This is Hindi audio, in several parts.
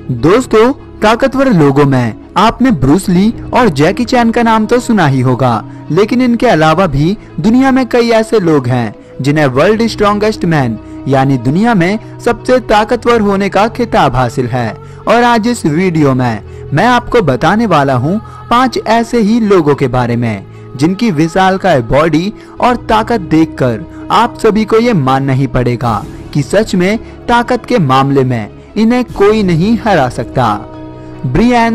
दोस्तों, ताकतवर लोगों में आपने ब्रूस ली और जैकी चैन का नाम तो सुना ही होगा, लेकिन इनके अलावा भी दुनिया में कई ऐसे लोग हैं जिन्हें वर्ल्ड स्ट्रॉन्गेस्ट मैन यानी दुनिया में सबसे ताकतवर होने का खिताब हासिल है। और आज इस वीडियो में मैं आपको बताने वाला हूँ 5 ऐसे ही लोगों के बारे में जिनकी विशालकाय बॉडी और ताकत देखकर आप सभी को ये मानना ही पड़ेगा कि सच में ताकत के मामले में इन्हें कोई नहीं हरा सकता। Brian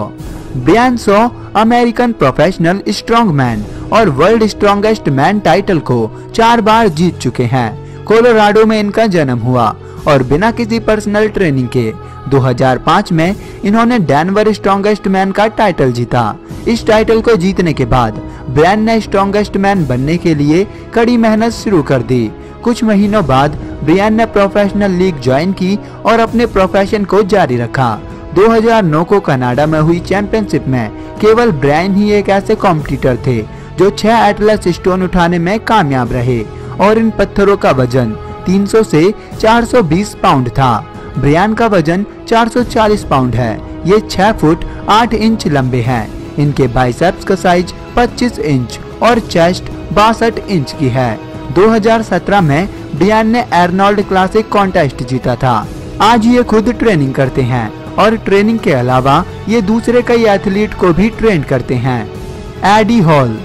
Shaw American professional strongman और वर्ल्ड स्ट्रॉन्गेस्ट मैन टाइटल को 4 बार जीत चुके हैं। कोलोराडो में इनका जन्म हुआ और बिना किसी पर्सनल ट्रेनिंग के 2005 में इन्होंने डेनवर स्ट्रॉन्गेस्ट मैन का टाइटल जीता। इस टाइटल को जीतने के बाद ब्रियान ने स्ट्रॉन्गेस्ट मैन बनने के लिए कड़ी मेहनत शुरू कर दी। कुछ महीनों बाद ब्रियान ने प्रोफेशनल लीग ज्वाइन की और अपने प्रोफेशन को जारी रखा। 2009 को कनाडा में हुई चैंपियनशिप में केवल ब्रियान ही एक ऐसे कॉम्पिटिटर थे जो 6 एटलस स्टोन उठाने में कामयाब रहे और इन पत्थरों का वजन 300 से 420 पाउंड था। ब्रियान का वजन 440 पाउंड है। ये 6 फुट 8 इंच लंबे हैं। इनके बाइसेप्स का साइज 25 इंच और चेस्ट 62 इंच की है। 2017 में ब्रियान ने आर्नोल्ड क्लासिक कॉन्टेस्ट जीता था। आज ये खुद ट्रेनिंग करते हैं और ट्रेनिंग के अलावा ये दूसरे कई एथलीट को भी ट्रेन करते हैं। Eddie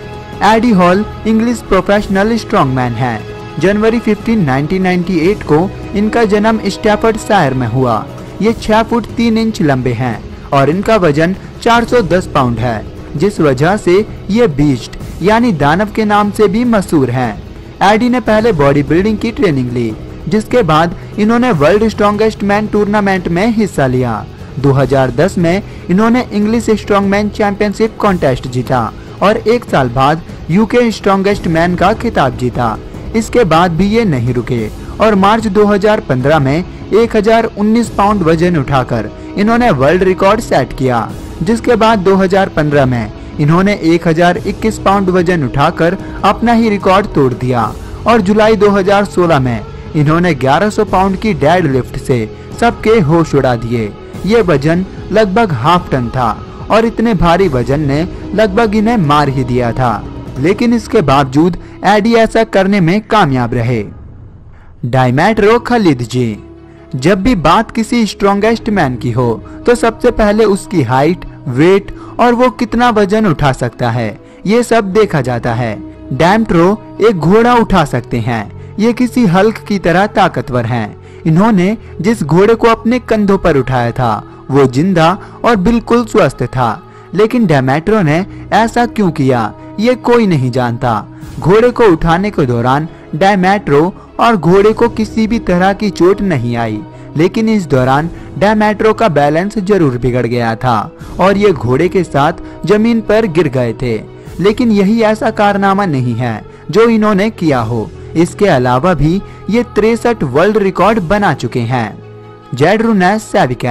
Hall English professional strongman है। जनवरी 15, 1998 को इनका जन्म स्टैफर्डशायर में हुआ। ये 6 फुट 3 इंच लंबे हैं और इनका वजन 410 पाउंड है, जिस वजह से ये बीस्ट यानी दानव के नाम से भी मशहूर हैं। एडी ने पहले बॉडी बिल्डिंग की ट्रेनिंग ली, जिसके बाद इन्होंने वर्ल्ड स्ट्रॉन्गेस्ट मैन टूर्नामेंट में हिस्सा लिया। 2010 में इन्होंने इंग्लिश स्ट्रॉन्गमैन चैंपियनशिप कॉन्टेस्ट जीता और 1 साल बाद यूके स्ट्रॉन्गेस्ट मैन का खिताब जीता। इसके बाद भी ये नहीं रुके और मार्च 2015 में 1019 पाउंड वजन उठाकर इन्होंने वर्ल्ड रिकॉर्ड सेट किया। जिसके बाद 2015 में इन्होंने 1021 पाउंड वजन उठाकर अपना ही रिकॉर्ड तोड़ दिया और जुलाई 2016 में इन्होंने 1100 पाउंड की डेड लिफ्ट से सबके होश उड़ा दिए। ये वजन लगभग हाफ टन था और इतने भारी वजन ने लगभग इन्हें मार ही दिया था, लेकिन इसके बावजूद एडी ऐसा करने में कामयाब रहे। डायमेट्रो खलिदजी। जब भी बात किसी स्ट्रॉन्गेस्ट मैन की हो तो सबसे पहले उसकी हाइट, वेट और वो कितना वजन उठा सकता है, ये सब देखा जाता है। डैम्ट्रो एक घोड़ा उठा सकते हैं। ये किसी हल्क की तरह ताकतवर हैं। इन्होंने जिस घोड़े को अपने कंधों पर उठाया था वो जिंदा और बिल्कुल स्वस्थ था, लेकिन डेमेट्रो ने ऐसा क्यों किया ये कोई नहीं जानता। घोड़े को उठाने के दौरान डेमेट्रो और घोड़े को किसी भी तरह की चोट नहीं आई, लेकिन इस दौरान डेमेट्रो का बैलेंस जरूर बिगड़ गया था और ये घोड़े के साथ जमीन पर गिर गए थे। लेकिन यही ऐसा कारनामा नहीं है जो इन्होंने किया हो। इसके अलावा भी ये 63 वर्ल्ड रिकॉर्ड बना चुके हैं। जेड्रुनस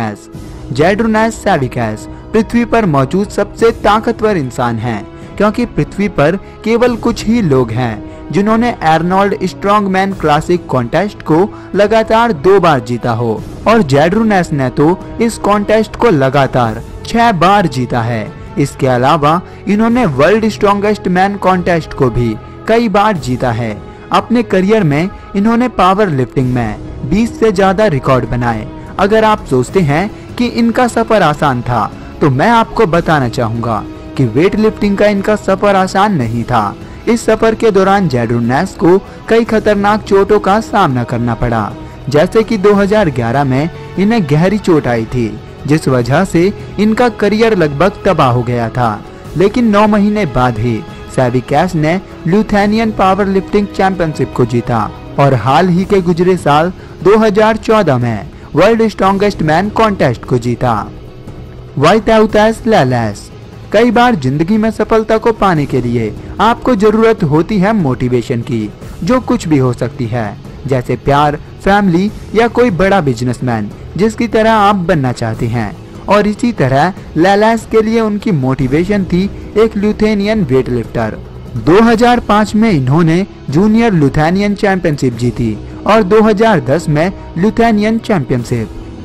सैविकस पृथ्वी पर मौजूद सबसे ताकतवर इंसान हैं, क्योंकि पृथ्वी पर केवल कुछ ही लोग हैं जिन्होंने आर्नोल्ड स्ट्रॉन्गमैन क्लासिक कॉन्टेस्ट को लगातार 2 बार जीता हो और जेड्रुनस ने तो इस कॉन्टेस्ट को लगातार 6 बार जीता है। इसके अलावा इन्होंने वर्ल्ड स्ट्रॉन्गेस्ट मैन कॉन्टेस्ट को भी कई बार जीता है। अपने करियर में इन्होंने पावर लिफ्टिंग में 20 से ज्यादा रिकॉर्ड बनाए। अगर आप सोचते हैं कि इनका सफर आसान था, तो मैं आपको बताना चाहूँगा कि वेट लिफ्टिंग का इनका सफर आसान नहीं था। इस सफर के दौरान जेड्रुनस को कई खतरनाक चोटों का सामना करना पड़ा, जैसे कि 2011 में इन्हें गहरी चोट आई थी, जिस वजह से इनका करियर लगभग तबाह हो गया था। लेकिन 9 महीने बाद ही सैविकस ने लिथुआनियन पावर लिफ्टिंग चैंपियनशिप को जीता और हाल ही के गुजरे साल 2014 में वर्ल्ड स्ट्रॉन्गेस्ट मैन कॉन्टेस्ट को जीता। वाइटाउतास लैलेस। कई बार जिंदगी में सफलता को पाने के लिए आपको जरूरत होती है मोटिवेशन की, जो कुछ भी हो सकती है, जैसे प्यार, फैमिली या कोई बड़ा बिजनेसमैन जिसकी तरह आप बनना चाहते हैं। और इसी तरह लैलेस के लिए उनकी मोटिवेशन थी एक लिथुआनियन वेट लिफ्टर। 2005 में इन्होंने जूनियर लिथुआनियन चैंपियनशिप जीती और 2010 में लिथुआनियन चैंपियनशिप।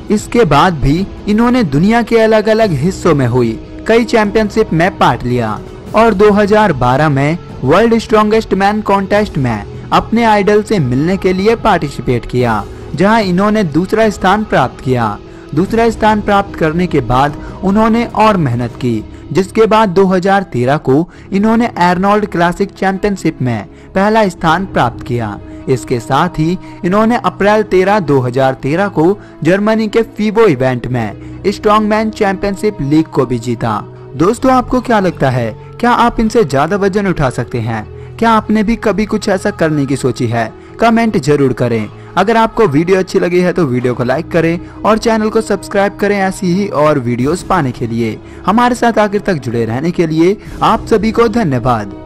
इसके बाद भी इन्होंने दुनिया के अलग अलग हिस्सों में हुई कई चैंपियनशिप में पार्ट लिया और 2012 में वर्ल्ड स्ट्रॉन्गेस्ट मैन कॉन्टेस्ट में अपने आइडल से मिलने के लिए पार्टिसिपेट किया, जहां इन्होंने दूसरा स्थान प्राप्त किया। दूसरा स्थान प्राप्त करने के बाद उन्होंने और मेहनत की, जिसके बाद 2013 को इन्होंने आर्नोल्ड क्लासिक चैंपियनशिप में पहला स्थान प्राप्त किया। इसके साथ ही इन्होंने अप्रैल 13, 2013 को जर्मनी के फीबो इवेंट में स्ट्रॉन्गमैन चैंपियनशिप लीग को भी जीता। दोस्तों, आपको क्या लगता है, क्या आप इनसे ज्यादा वजन उठा सकते हैं? क्या आपने भी कभी कुछ ऐसा करने की सोची है? कमेंट जरूर करें। अगर आपको वीडियो अच्छी लगी है तो वीडियो को लाइक करें और चैनल को सब्सक्राइब करें ऐसी ही और वीडियोस पाने के लिए। हमारे साथ आखिर तक जुड़े रहने के लिए आप सभी को धन्यवाद।